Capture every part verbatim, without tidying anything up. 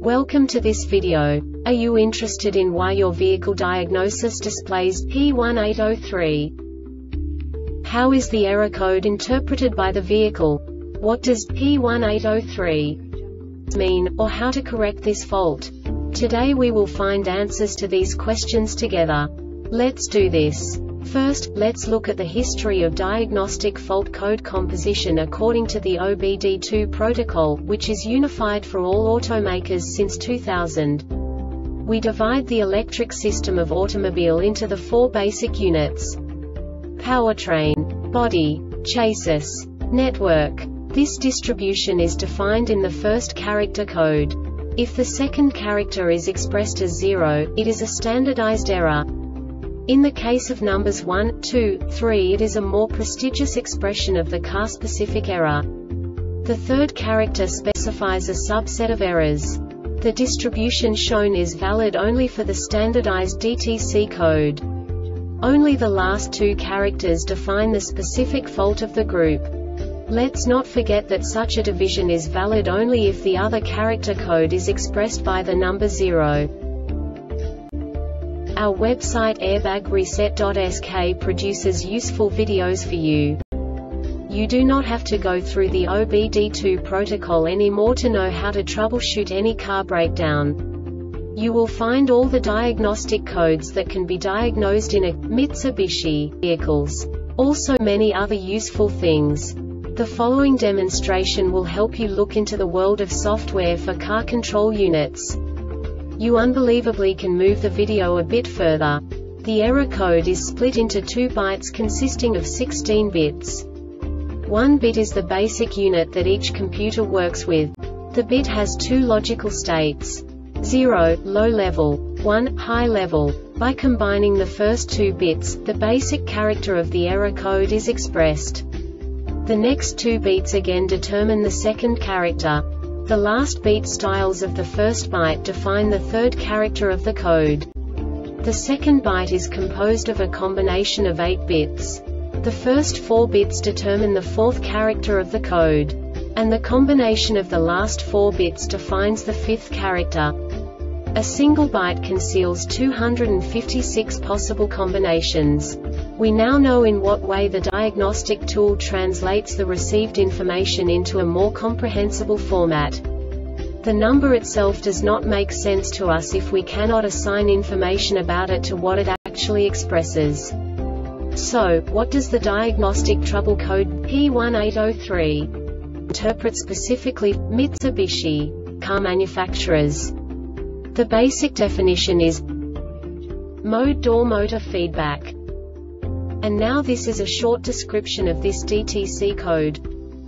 Welcome to this video. Are you interested in why your vehicle diagnosis displays P one eight zero three? How is the error code interpreted by the vehicle? What does P one eight zero three mean, or how to correct this fault? Today we will find answers to these questions together. Let's do this. First, let's look at the history of diagnostic fault code composition according to the O B D two protocol, which is unified for all automakers since two thousand. We divide the electric system of automobile into the four basic units: powertrain, body, chassis, network. This distribution is defined in the first character code. If the second character is expressed as zero, it is a standardized error. In the case of numbers one, two, three, it is a more prestigious expression of the car-specific error. The third character specifies a subset of errors. The distribution shown is valid only for the standardized D T C code. Only the last two characters define the specific fault of the group. Let's not forget that such a division is valid only if the other character code is expressed by the number zero. Our website airbag reset dot S K produces useful videos for you. You do not have to go through the O B D two protocol anymore to know how to troubleshoot any car breakdown. You will find all the diagnostic codes that can be diagnosed in a Mitsubishi vehicles. Also many other useful things. The following demonstration will help you look into the world of software for car control units. You unbelievably can move the video a bit further. The error code is split into two bytes consisting of sixteen bits. One bit is the basic unit that each computer works with. The bit has two logical states: zero, low level, one, high level. By combining the first two bits, the basic character of the error code is expressed. The next two beats again determine the second character. The last beat styles of the first byte define the third character of the code. The second byte is composed of a combination of eight bits. The first four bits determine the fourth character of the code. And the combination of the last four bits defines the fifth character. A single byte conceals two hundred fifty-six possible combinations. We now know in what way the diagnostic tool translates the received information into a more comprehensible format. The number itself does not make sense to us if we cannot assign information about it to what it actually expresses. So, what does the diagnostic trouble code P one eight zero three interpret specifically for Mitsubishi car manufacturers? The basic definition is mode door motor feedback. And now this is a short description of this D T C code.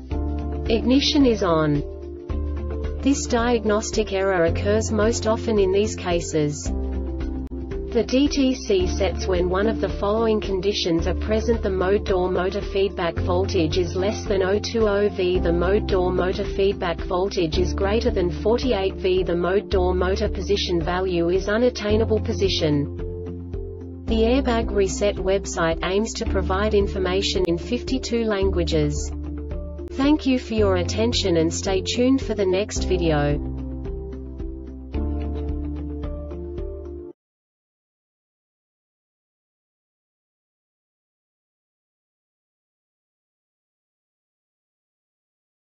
Ignition is on. This diagnostic error occurs most often in these cases. The D T C sets when one of the following conditions are present: the mode door motor feedback voltage is less than zero point two zero volts, the mode door motor feedback voltage is greater than forty-eight volts, the mode door motor position value is unattainable position. The Airbag Reset website aims to provide information in fifty-two languages. Thank you for your attention and stay tuned for the next video.